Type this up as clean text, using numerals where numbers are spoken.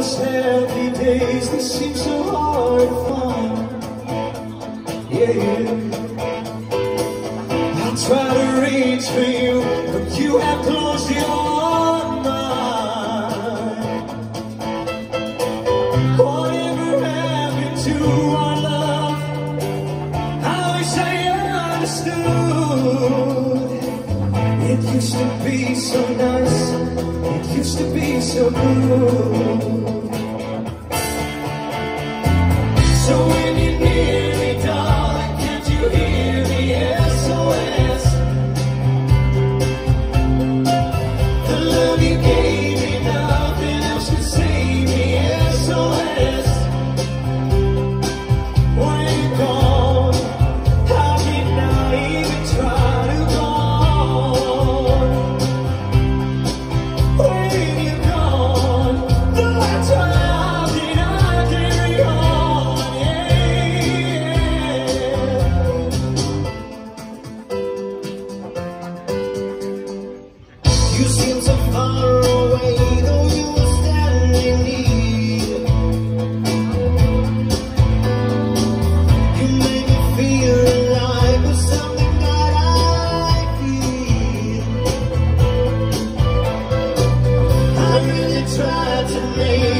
those happy days that seem so hard to find. Yeah, I try to reach for you, but you have closed your mind. Whatever happened to our love? I wish I understood. It used to be so nice, it used to be so good. So when you're near me, darling, can't you hear me? SOS. The love you gave me, nothing else could save me. SOS. When you're gone, how can I even try to go on? When you're gone, though I try, how can I carry on? You seem so far away, though you were standing near. You make me feel alive with something that I feel. I really tried to make